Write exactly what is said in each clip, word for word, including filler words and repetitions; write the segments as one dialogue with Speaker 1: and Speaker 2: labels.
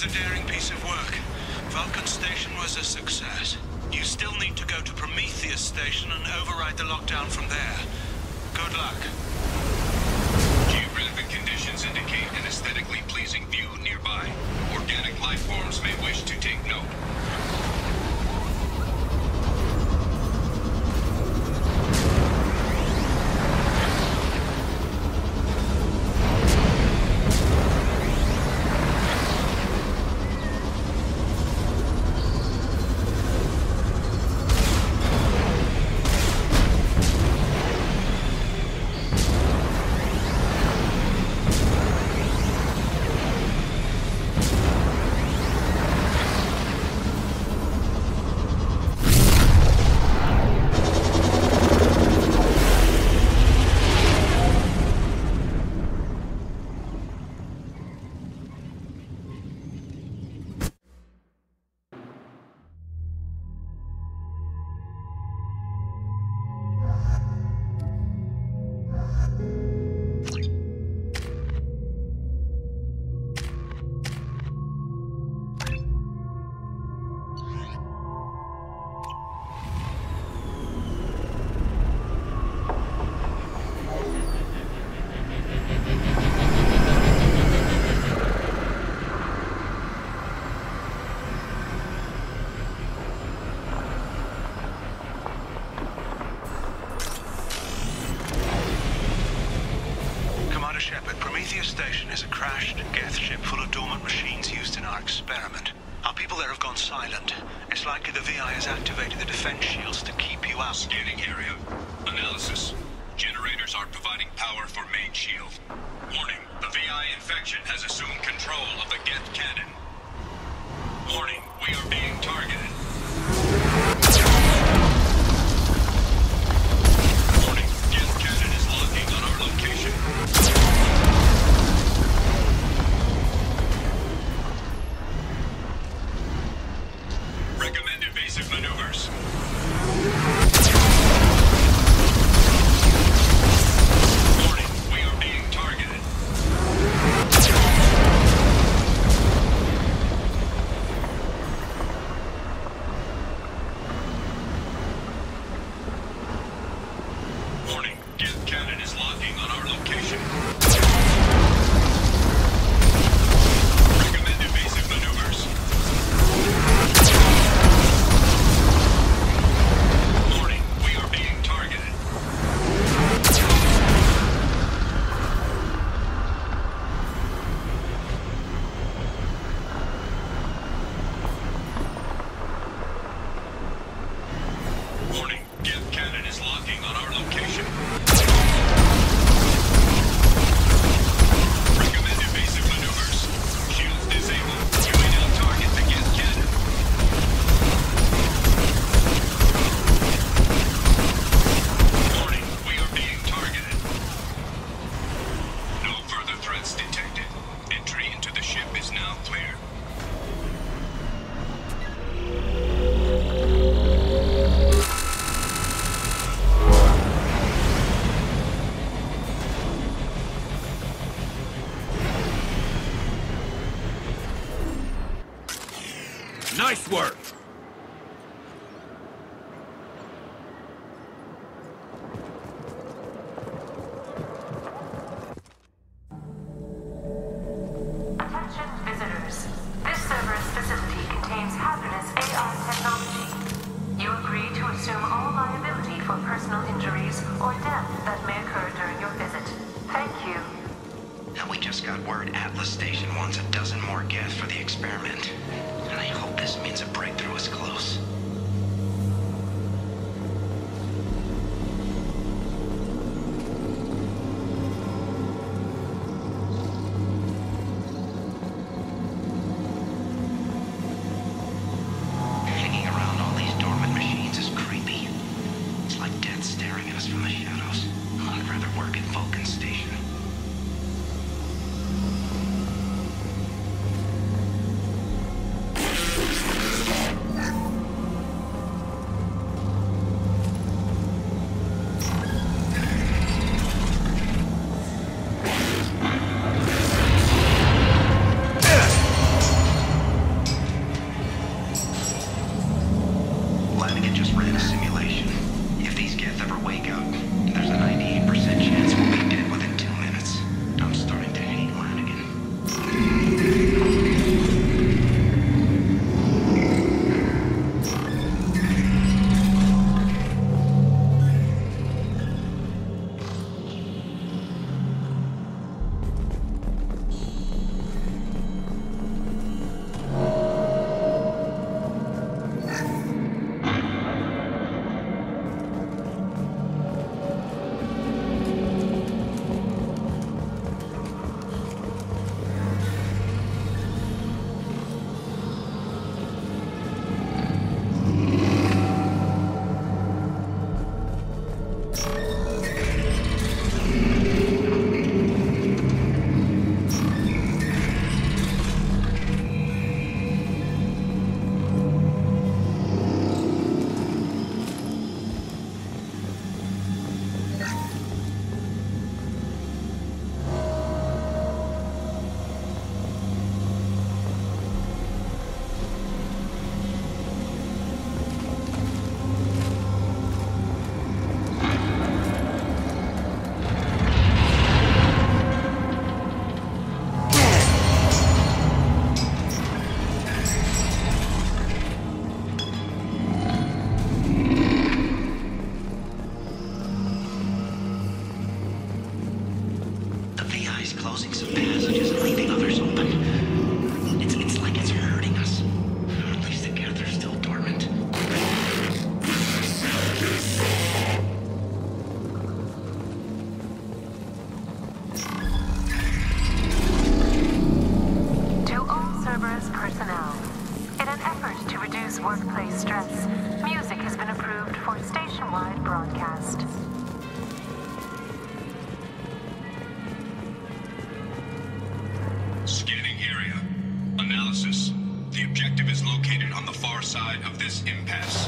Speaker 1: a daring piece of work. Vulcan Station was a success. You still need to go to Prometheus Station and override the lockdown from there. Good luck.
Speaker 2: Geographic conditions indicate an aesthetically pleasing view nearby. Organic life forms may wish to take note.
Speaker 1: Prometheus Station is a crashed Geth ship full of dormant machines used in our experiment. Our people there have gone silent. It's likely the V I has activated the defense shields to keep you out.
Speaker 2: Scanning area. Analysis. Generators are providing power for main shield. Warning, the V I infection has assumed control of the Geth cannon. Warning, we are being targeted. Warning, Geth cannon is locking on our location. Recommend evasive maneuvers. Warning, we are being targeted. Warning, Geth cannon is locking on our location. Recommend evasive maneuvers. Warning, we are being targeted. Warning, Geth cannon is locking on our location. Recommend evasive maneuvers. Shields disabled. You may now target the Geth cannon. Warning, we are being targeted. No further threats detected. Entry into the ship is now clear.
Speaker 3: Nice work!
Speaker 4: Attention visitors. This server's facility contains hazardous A I technology. You agree to assume all liability for personal injuries or death that may occur during your visit. Thank you.
Speaker 5: Now we just got word Atlas Station wants a dozen more Geth for the experiment. And I hope this means a breakthrough is close. Hanging around all these dormant machines is creepy. It's like death staring at us from the shadows. I'd rather work at Vulcan Station. closing some passages and leaving others open. It's, it's like it's hurting us. At least the geth are still dormant.
Speaker 4: To all Cerberus personnel, in an effort to reduce workplace stress, music has been approved for station-wide broadcast.
Speaker 2: Scanning area. Analysis. The objective is located on the far side of this impasse.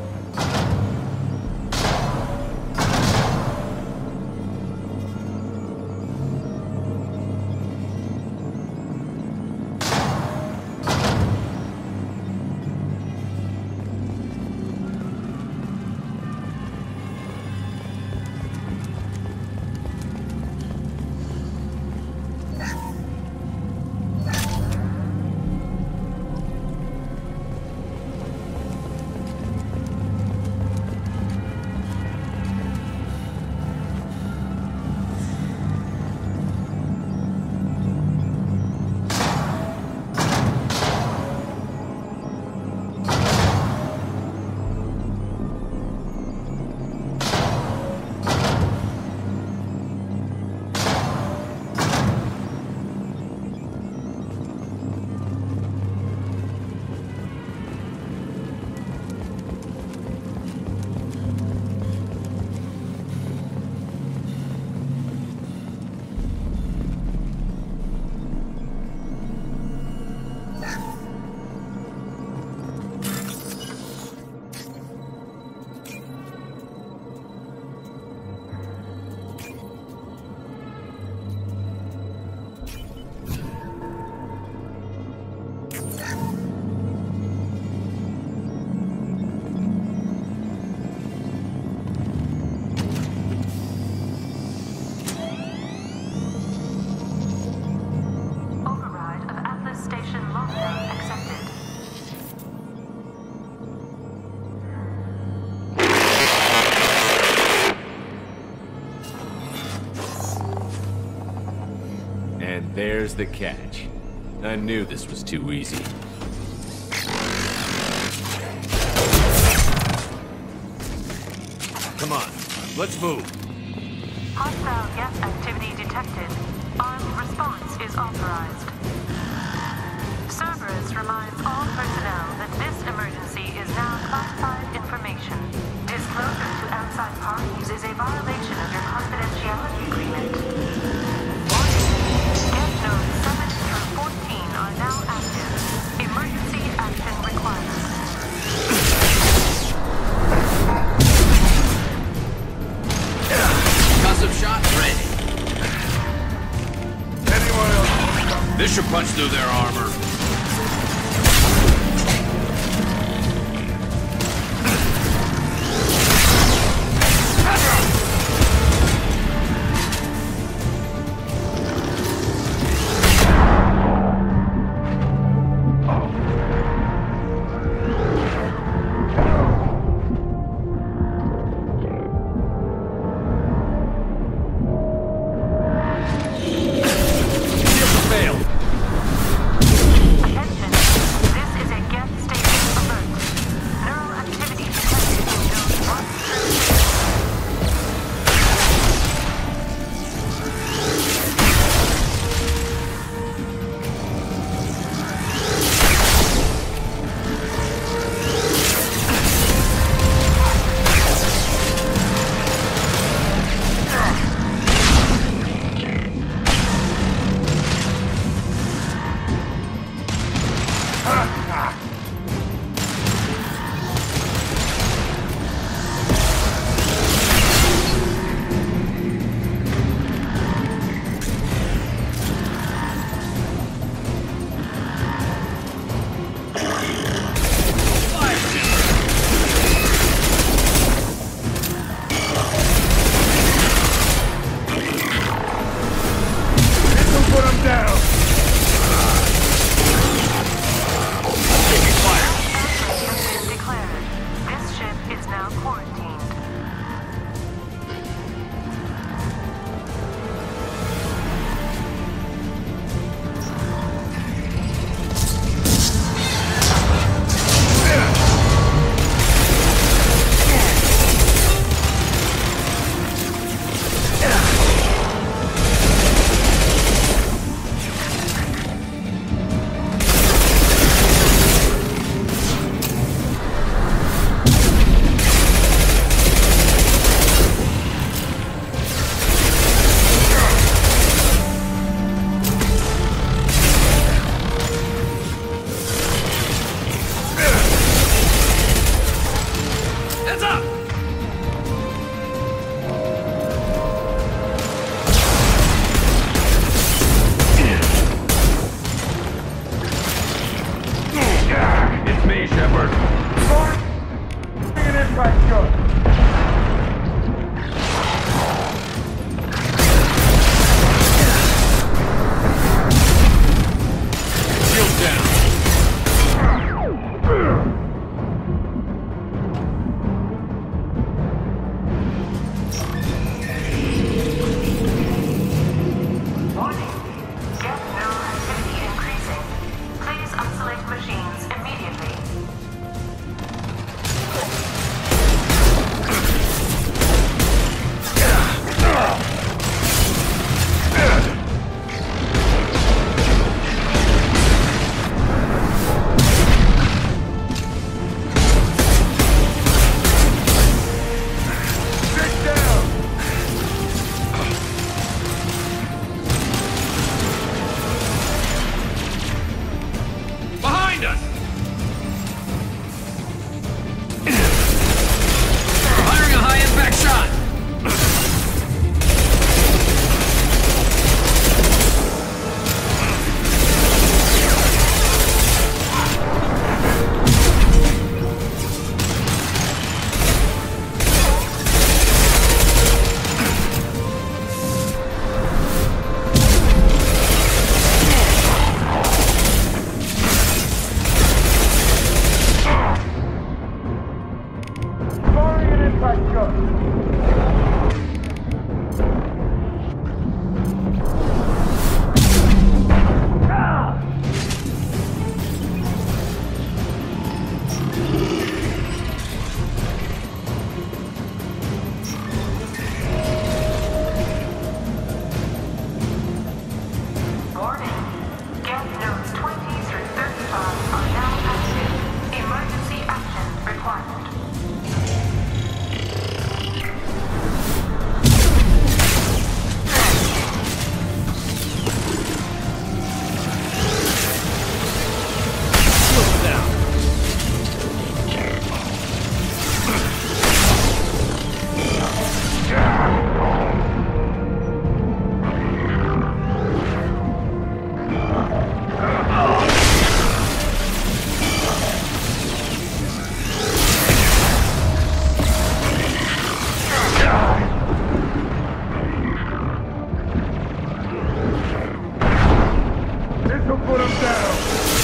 Speaker 3: There's the catch. I knew this was too easy. Come on, let's move.
Speaker 4: Hostile geth activity detected. Armed response is authorized. Cerberus reminds all personnel that this emergency is now classified information. Disclosure to outside parties is a violation of your confidentiality agreement. Geth nodes seven through fourteen are now active. Emergency action required.
Speaker 3: Custom shot ready.
Speaker 6: Anyone else?
Speaker 3: This should punch through their armor.
Speaker 6: Put him down!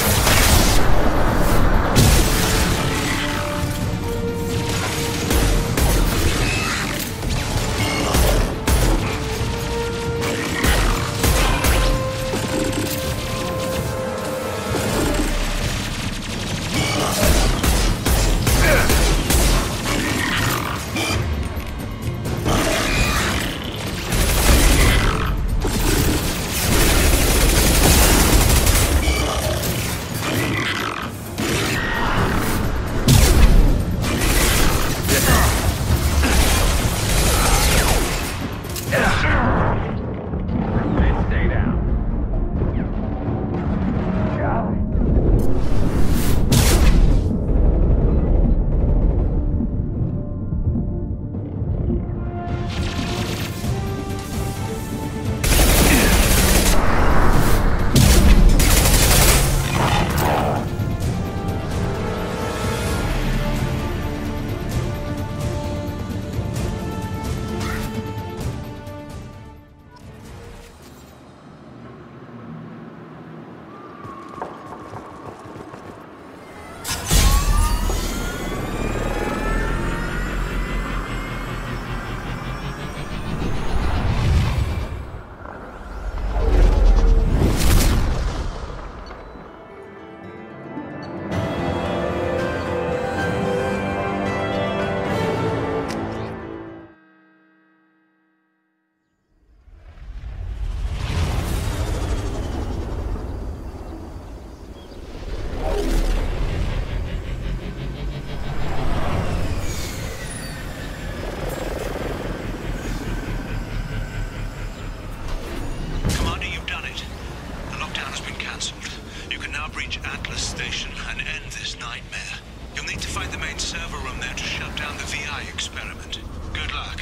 Speaker 1: Prometheus Station and end this nightmare. You'll need to find the main server room there to shut down the V I experiment. Good luck.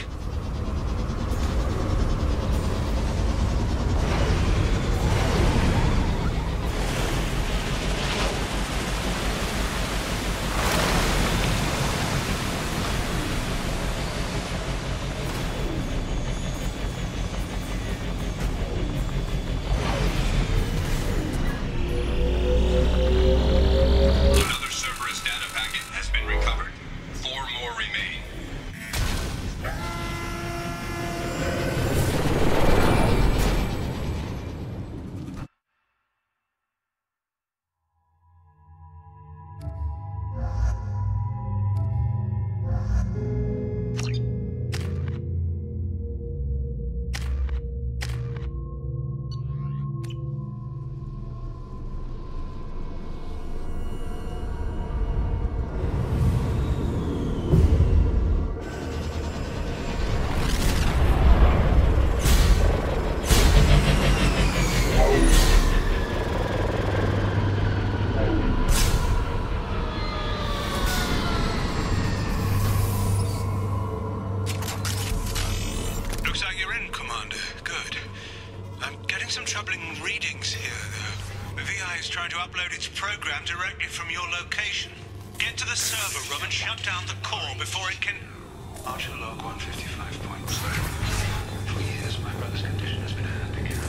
Speaker 1: Trying to upload its program directly from your location. Get to the server room and shut down the core before it can... Archer log one fifty-five point zero. For years, my brother's condition has been a handicap.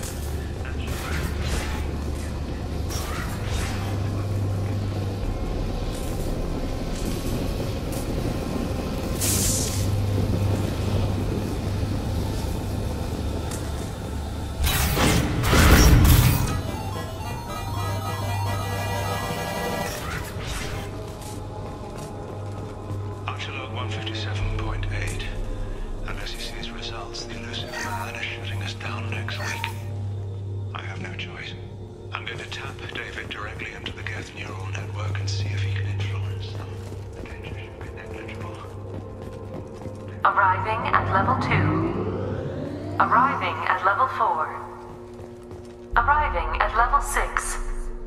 Speaker 1: one fifty-seven point eight. Unless he sees results, the elusive man is shutting us down next week. I have no choice. I'm going to tap David directly into the Geth neural network and see if he can influence them. The danger should be negligible.
Speaker 4: Arriving at level two. Arriving at level four. Arriving at level six.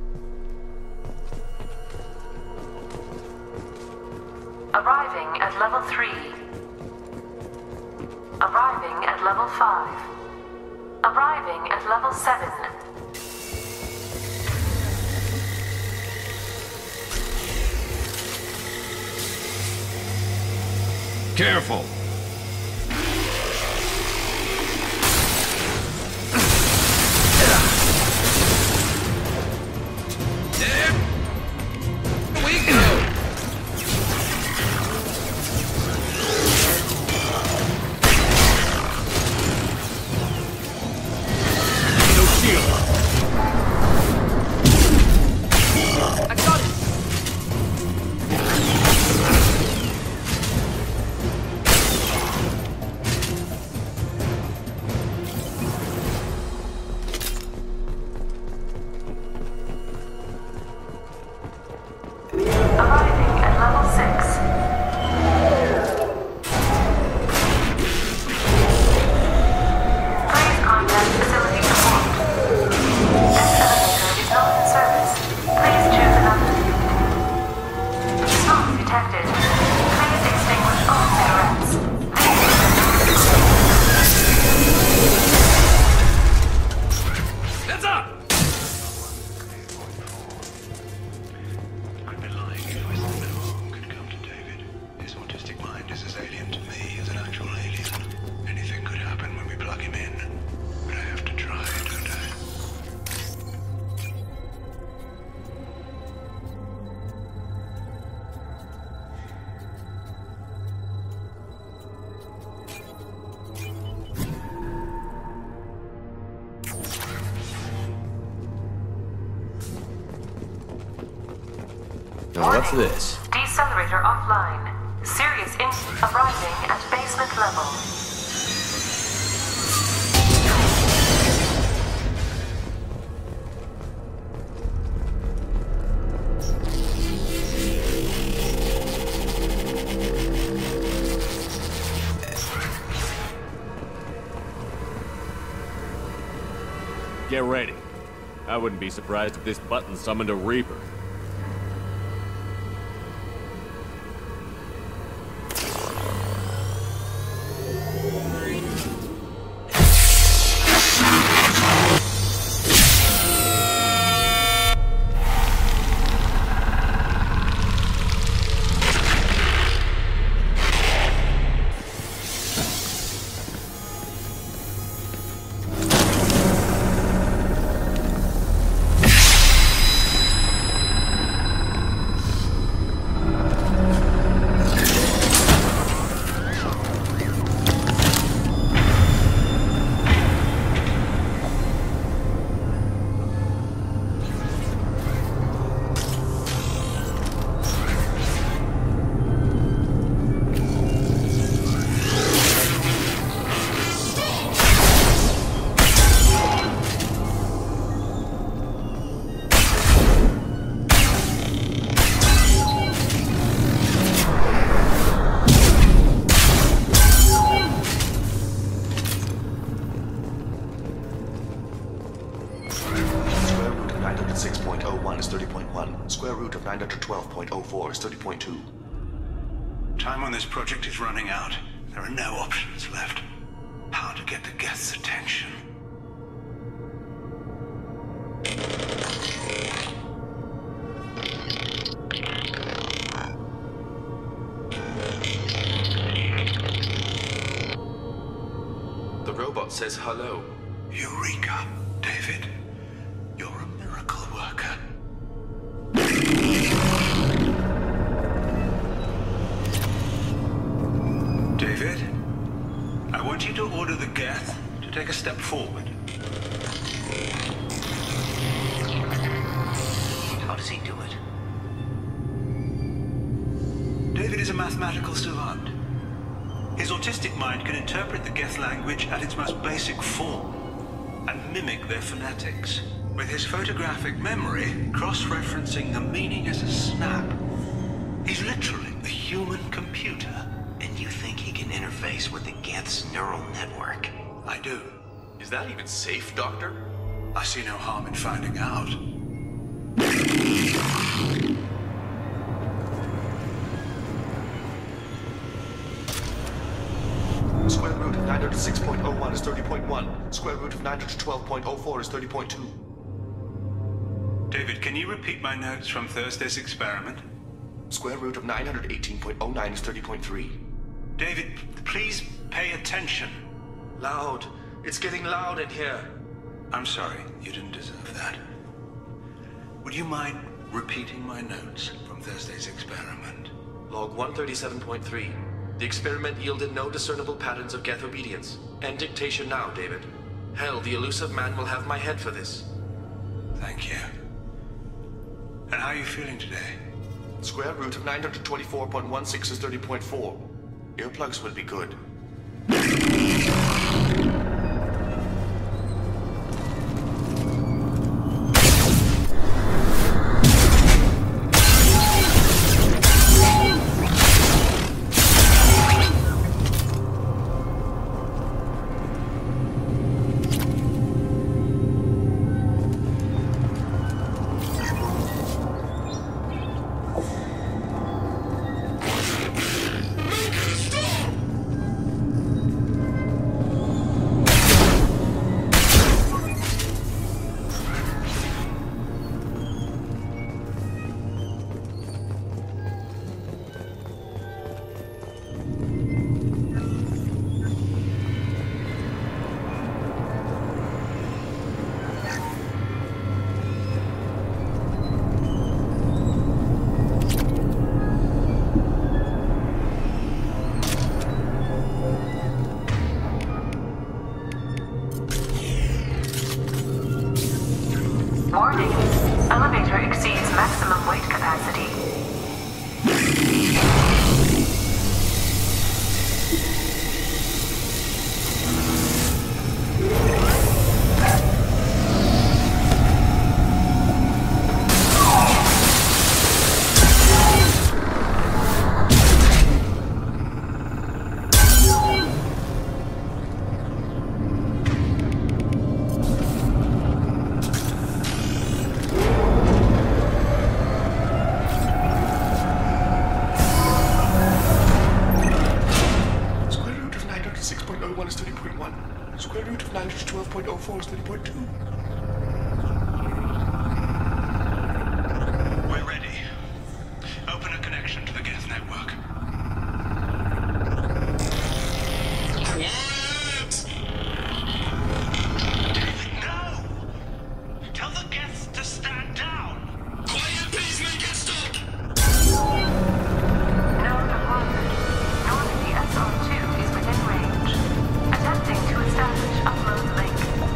Speaker 4: Arriving at level three. Arriving at level five. Arriving at level seven.
Speaker 3: Careful! So what's this?
Speaker 4: Decelerator offline. Serious incident arising at basement level.
Speaker 3: Get ready. I wouldn't be surprised if this button summoned a Reaper.
Speaker 7: nine hundred twelve point oh four is thirty point two.
Speaker 1: Time on this project is running out. There are no options left. How to get the Geth's attention?
Speaker 7: The robot says hello.
Speaker 1: Eureka, David. You're a miracle worker. David, I want you to order the Geth to take a step forward.
Speaker 5: How does he do it?
Speaker 1: David is a mathematical savant. His autistic mind can interpret the Geth language at its most basic form and mimic their phonetics. With his photographic memory, cross-referencing the meaning as a snap. He's literally a human computer.
Speaker 5: And you think he can interface with the Geth's neural network?
Speaker 1: I do.
Speaker 7: Is that even safe, Doctor?
Speaker 1: I see no harm in finding out.
Speaker 7: Square root of nine hundred six point oh one is thirty point one. Square root of nine hundred twelve point oh four is thirty point two.
Speaker 1: David, can you repeat my notes from Thursday's experiment?
Speaker 7: Square root of nine hundred eighteen point oh nine is thirty point three.
Speaker 1: David, please pay attention.
Speaker 7: Loud. It's getting loud in here.
Speaker 1: I'm sorry, you didn't deserve that. Would you mind repeating my notes from Thursday's experiment?
Speaker 7: Log one thirty-seven point three. The experiment yielded no discernible patterns of Geth obedience. End dictation now, David. Hell, the elusive man will have my head for this.
Speaker 1: Thank you. And how are you feeling today?
Speaker 7: Square root of nine hundred twenty-four point one six is thirty point four. Earplugs would be good.
Speaker 4: Warning. Elevator exceeds maximum weight capacity.
Speaker 6: point two.
Speaker 1: We're ready. Open a connection to the Geth network.
Speaker 2: Quiet!
Speaker 1: David, no! Tell the Geths to stand down!
Speaker 2: Quiet, please make it stop!
Speaker 4: Node acquired. Normandy S R two is within range. Attempting to establish upload link.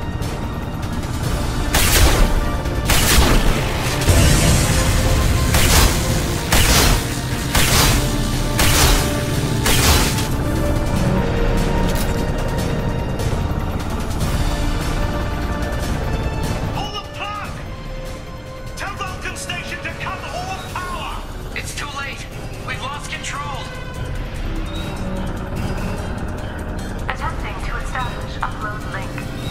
Speaker 1: Pull the plug! Tell Vulcan Station to cut all power!
Speaker 5: It's too late. We've lost control.
Speaker 4: Attempting to establish upload link.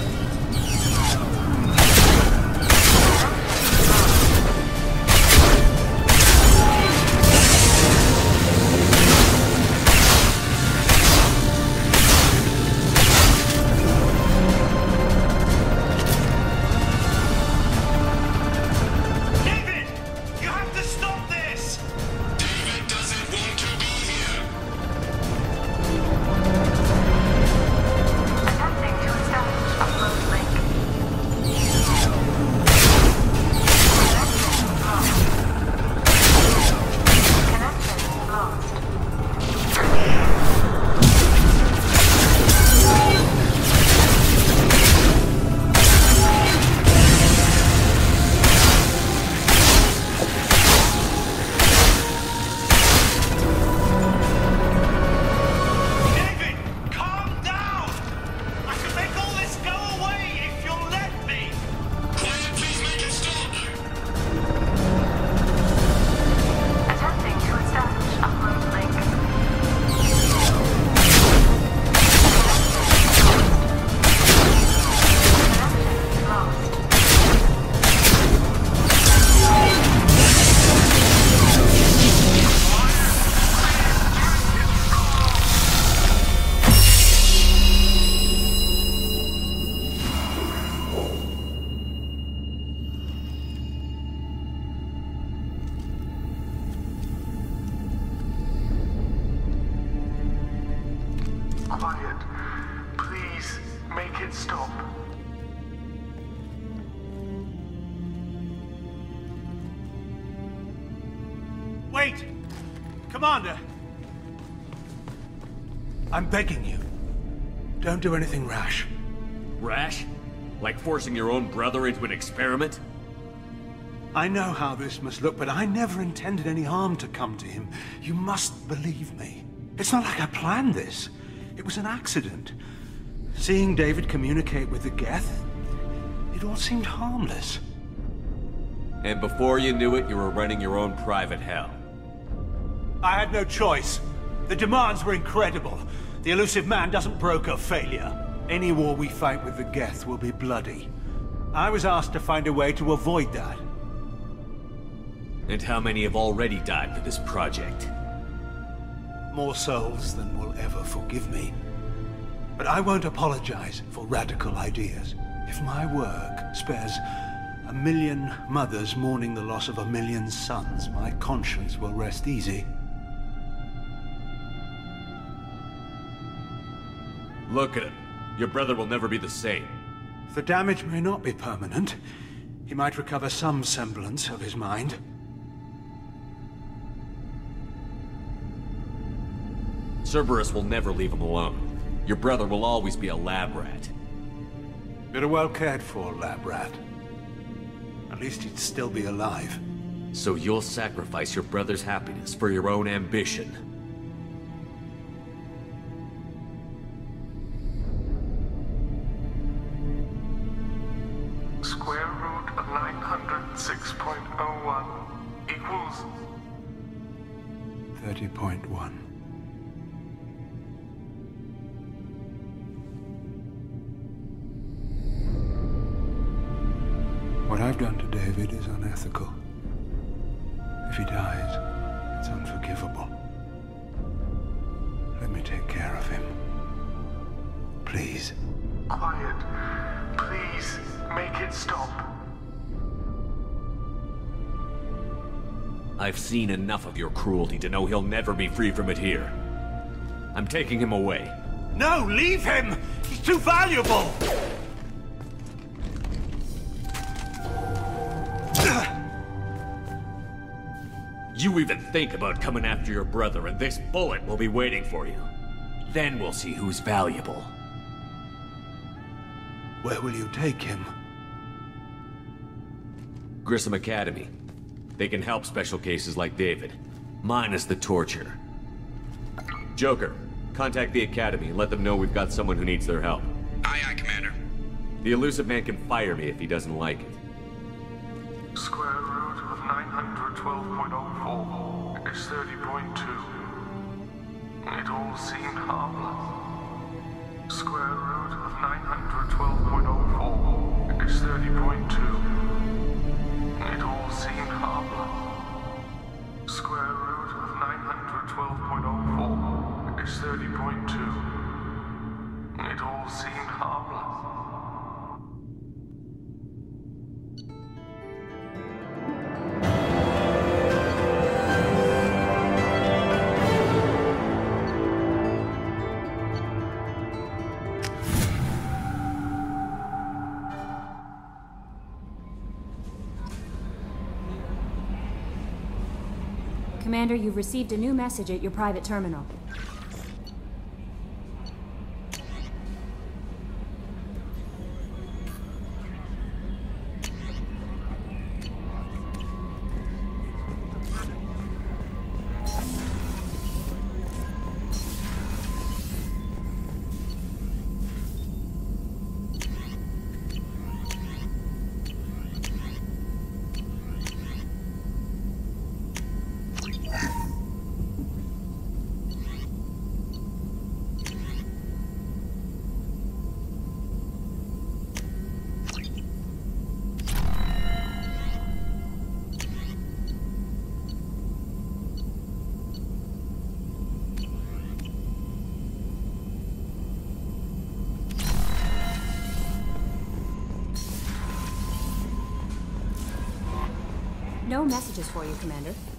Speaker 1: David! You have to stop this!
Speaker 2: David doesn't want to be here.
Speaker 4: Attempting to establish upload link. Connection lost. Connection lost.
Speaker 1: David, calm down! I can make all this go away if you'll let me!
Speaker 2: Quiet, please make it stop!
Speaker 4: Attempting to establish upload link. Connection lost.
Speaker 6: Quiet. Please make it stop.
Speaker 1: Wait! Commander! I'm begging you. Don't do anything rash.
Speaker 3: Rash? Like forcing your own brother into an experiment?
Speaker 1: I know how this must look, but I never intended any harm to come to him. You must believe me. It's not like I planned this. It was an accident. Seeing David communicate with the Geth, it all seemed harmless.
Speaker 3: And before you knew it, you were running your own private hell.
Speaker 1: I had no choice. The demands were incredible. The elusive man doesn't broker failure. Any war we fight with the Geth will be bloody. I was asked to find a way to avoid that.
Speaker 3: And how many have already died for this project?
Speaker 1: More souls than will ever forgive me. But I won't apologize for radical ideas. If my work spares a million mothers mourning the loss of a million sons, my conscience will rest easy.
Speaker 3: Look at him. Your brother will never be the same.
Speaker 1: The damage may not be permanent. He might recover some semblance of his mind.
Speaker 3: Cerberus will never leave him alone. Your brother will always be a lab rat.
Speaker 1: You're a well cared for lab rat. At least he'd still be alive.
Speaker 3: So you'll sacrifice your brother's happiness for your own ambition.
Speaker 6: Square root of nine hundred six point oh one equals
Speaker 1: thirty point one. What I've done to David is unethical. If he dies, it's unforgivable. Let me take care of him. Please.
Speaker 6: quiet. Please. Make it stop.
Speaker 3: I've seen enough of your cruelty to know he'll never be free from it here. I'm taking him away.
Speaker 8: No, leave him! He's too valuable!
Speaker 3: You even think about coming after your brother, and this bullet will be waiting for you. Then we'll see who's valuable.
Speaker 8: Where will you take him?
Speaker 3: Grissom Academy. They can help special cases like David. Minus the torture. Joker, contact the Academy and let them know we've got someone who needs their help.
Speaker 2: Aye, aye, Commander.
Speaker 3: The elusive man can fire me if he doesn't like it.
Speaker 6: Square root of nine hundred twelve point oh four is thirty point two. It all seemed harmless. Square root of nine hundred twelve point oh four is thirty point two. It all seemed harmless. Square root of nine hundred twelve point oh four is thirty point two. It all seemed harmless.
Speaker 9: Commander, you've received a new message at your private terminal. No messages for you, Commander.